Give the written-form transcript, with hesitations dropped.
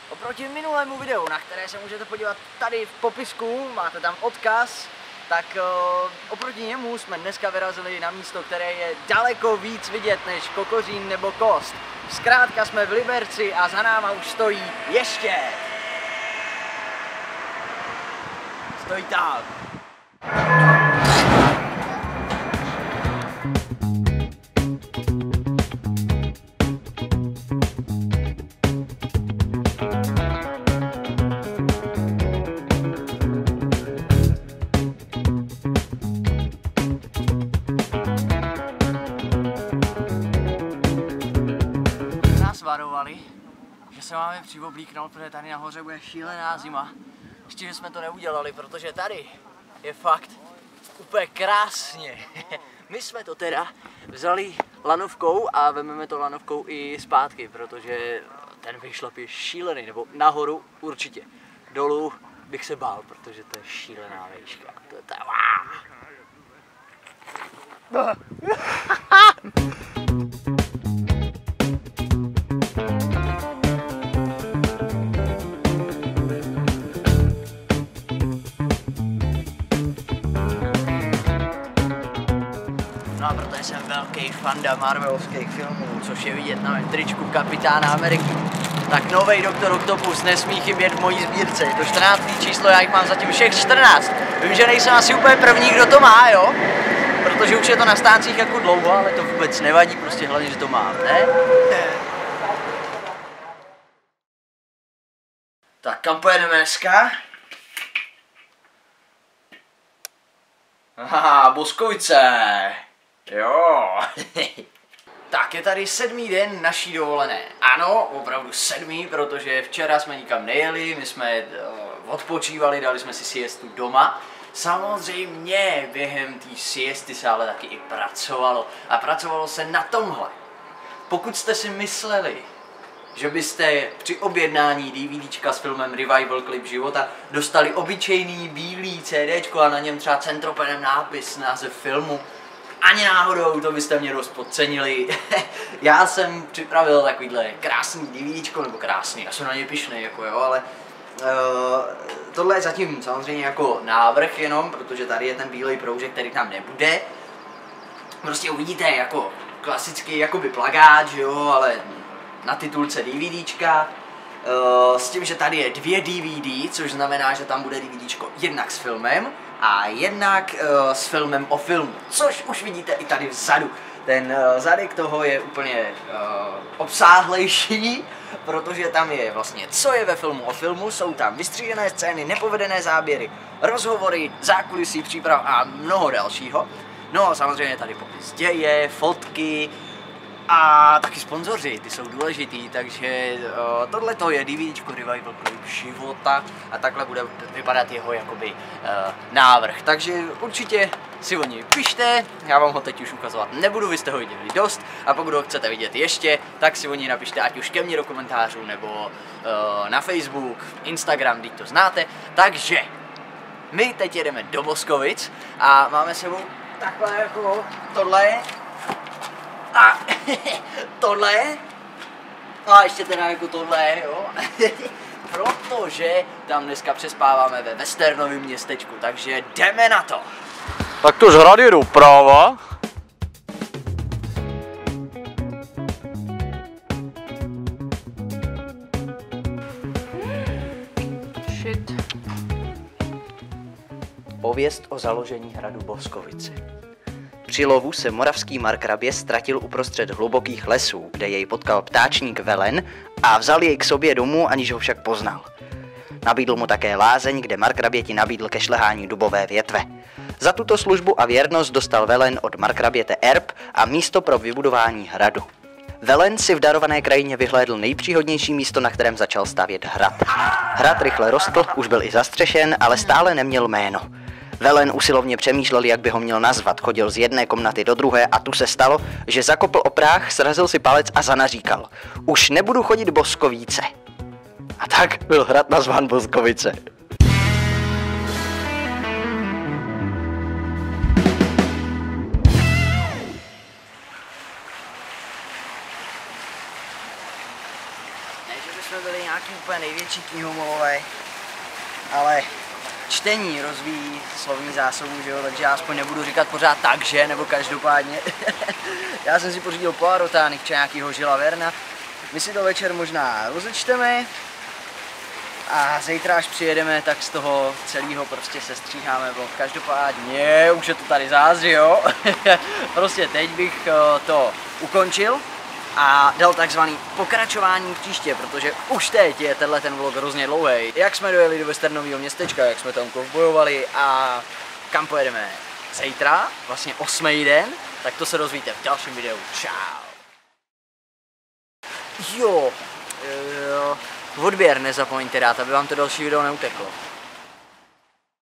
Oproti minulému videu, na které se můžete podívat tady v popisku, máte tam odkaz, tak oproti němu jsme dneska vyrazili na místo, které je daleko víc vidět než Kokořín nebo Kost. Zkrátka jsme v Liberci a za náma už stojí ještě. Stojí tam. Varovali, že se máme přioblíknout, protože tady nahoře bude šílená zima. Ještě, že jsme to neudělali, protože tady je fakt úplně krásně. My jsme to teda vzali lanovkou a vezmeme to lanovkou i zpátky, protože ten vyšlap je šílený, nebo nahoru určitě. Dolů bych se bál, protože to je šílená výška. To je No a protože jsem velký fanda marvelovských filmů, což je vidět na mém tričku Kapitána Ameriky, tak novej Doktor Octopus nesmí chybět v mojí sbírce. Je to 14. číslo, já jich mám zatím všech 14. Vím, že nejsem asi úplně první, kdo to má, jo? Protože už je to na stáncích jako dlouho, ale to vůbec nevadí, prostě hlavně, že to mám, ne? Tak kam pojedeme dneska? Aha, Boskovice. Jo. Tak je tady 7. den naší dovolené. Ano, opravdu 7, protože včera jsme nikam nejeli, my jsme odpočívali, dali jsme si siestu doma. Samozřejmě během té siesty se ale taky i pracovalo. A pracovalo se na tomhle. Pokud jste si mysleli, že byste při objednání DVDčka s filmem Revival Klip života dostali obyčejný bílý CDčko a na něm třeba centropenem nápis, název filmu, ani náhodou, to byste mě dost podcenili. Já jsem připravil takovýhle krásný DVDčko, nebo krásný, já jsem na něj pyšnej, jako jo, ale tohle je zatím samozřejmě jako návrh jenom, protože tady je ten bílej proužek, který tam nebude. Prostě uvidíte jako klasický jakoby plagát, že jo, ale na titulce DVDčka, s tím, že tady je 2 DVD, což znamená, že tam bude DVDčko jednak s filmem a jednak s filmem o filmu, což už vidíte i tady vzadu. Ten zadek toho je úplně obsáhlejší, protože tam je vlastně, co je ve filmu o filmu, jsou tam vystřížené scény, nepovedené záběry, rozhovory, zákulisí, příprav a mnoho dalšího. No a samozřejmě tady popis děje, fotky, a taky sponzoři, ty jsou důležitý, takže tohleto je DVDčko Revival Klip života a takhle bude vypadat jeho jakoby návrh. Takže určitě si o něj pište, já vám ho teď už ukazovat nebudu, vy jste ho viděli dost a pokud ho chcete vidět ještě, tak si o něj napište ať už ke mně do komentářů nebo na Facebook, Instagram, teď to znáte. Takže my teď jedeme do Boskovic a máme sebou takhle jako tohle. A tohle, a ještě teda jako tohle, jo, protože tam dneska přespáváme ve westernovém městečku, takže jdeme na to. Tak to z hrady doprava. Shit. Pověst o založení hradu Boskovice. Při lovu se moravský markrabě ztratil uprostřed hlubokých lesů, kde jej potkal ptáčník Velen a vzal jej k sobě domů, aniž ho však poznal. Nabídl mu také lázeň, kde markraběti nabídl ke šlehání dubové větve. Za tuto službu a věrnost dostal Velen od markraběte erb a místo pro vybudování hradu. Velen si v darované krajině vyhlédl nejpříhodnější místo, na kterém začal stavět hrad. Hrad rychle rostl, už byl i zastřešen, ale stále neměl jméno. Velen usilovně přemýšlel, jak by ho měl nazvat, chodil z jedné komnaty do druhé a tu se stalo, že zakopl o práh, srazil si palec a zanaříkal: už nebudu chodit Boskovíce. A tak byl hrad nazván Boskovice. Ne, že bychom byli nějaký úplně nejsme největší knihomolové, ale čtení rozvíjí slovní zásobu, že jo, takže já aspoň nebudu říkat pořád takže, nebo každopádně. Já jsem si pořídil Poirota, nějakýho Žila Verna. My si to večer možná rozečteme a zítra, až přijedeme, tak z toho celého prostě sestříháme vlog. Každopádně, už je to tady zás, jo. Prostě teď bych to ukončil a dal takzvaný pokračování příště, protože už teď je tenhle ten vlog hrozně dlouhý. Jak jsme dojeli do westernového městečka, jak jsme tam kovbojovali a kam pojedeme zítra, vlastně 8. den, tak to se dozvíte v dalším videu. Čau. Jo, odběr nezapomeňte dát, aby vám to další video neuteklo.